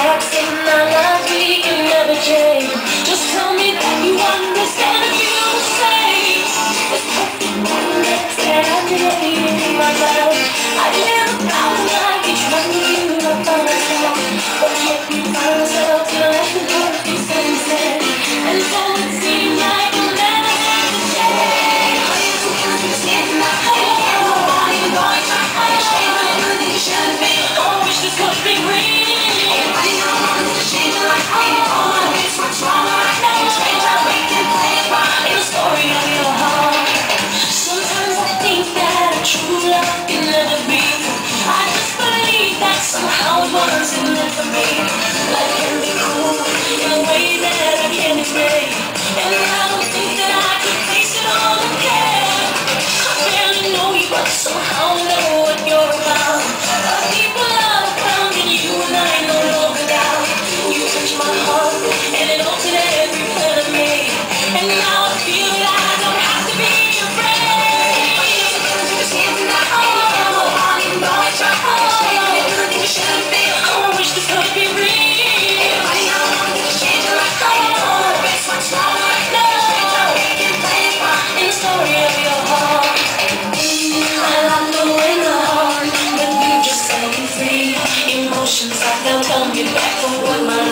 cracks in our lives we can never change. Just tell me that you understand and feel the same. This perfect moment that I created in my mind, I live a thousand lives each one of you I find myself. But yet we find ourselves in a life of perfect sunset. And so it seems like we'll never have to change. All you do is understand my heart. Nobody going to understand everything you should be. Oh, I wish this could be real. Everybody around is changing like we are. It's what's wrong right now. Change how we can play it by in the story of your heart. Sometimes I think that a true love can never be. I just believe that somehow it was meant for me. Life can be cool in a way that I can't explain. And I don't think that I could face it all again. I barely know you, but somehow I know what you're about. A deeper love found in you and I no longer doubt. You touched my heart and it altered every part of me. And now I feel that I don't have to be afraid. I wish this could be real. Everybody around me is changing like I know. It's what's wrong right now. Change how we can play it by in the story of your heart. I love knowing the heart, but you just set me free. Emotions I felt held me back from what my